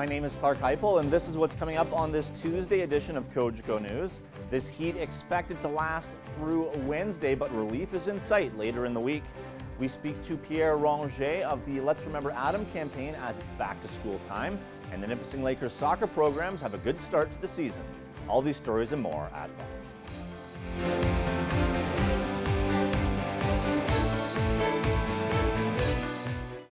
My name is Clark Heipel, and this is what's coming up on this Tuesday edition of Cogeco News. This heat expected to last through Wednesday, but relief is in sight later in the week. We speak to Pierre Ranger of the Let's Remember Adam campaign as it's back to school time, and the Nipissing Lakers soccer programs have a good start to the season. All these stories and more at 5.